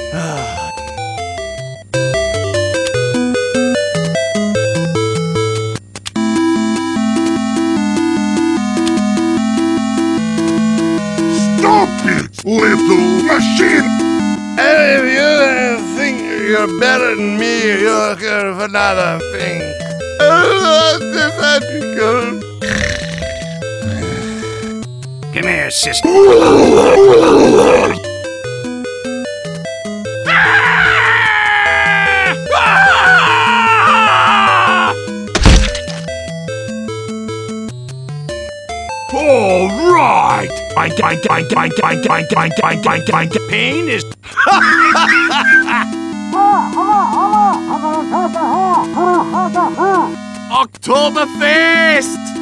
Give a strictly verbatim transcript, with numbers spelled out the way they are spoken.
Stop it, little machine! If you think you're better than me, you're kind of another thing. Come here, sister. All right! Pain is... Oktoberfest!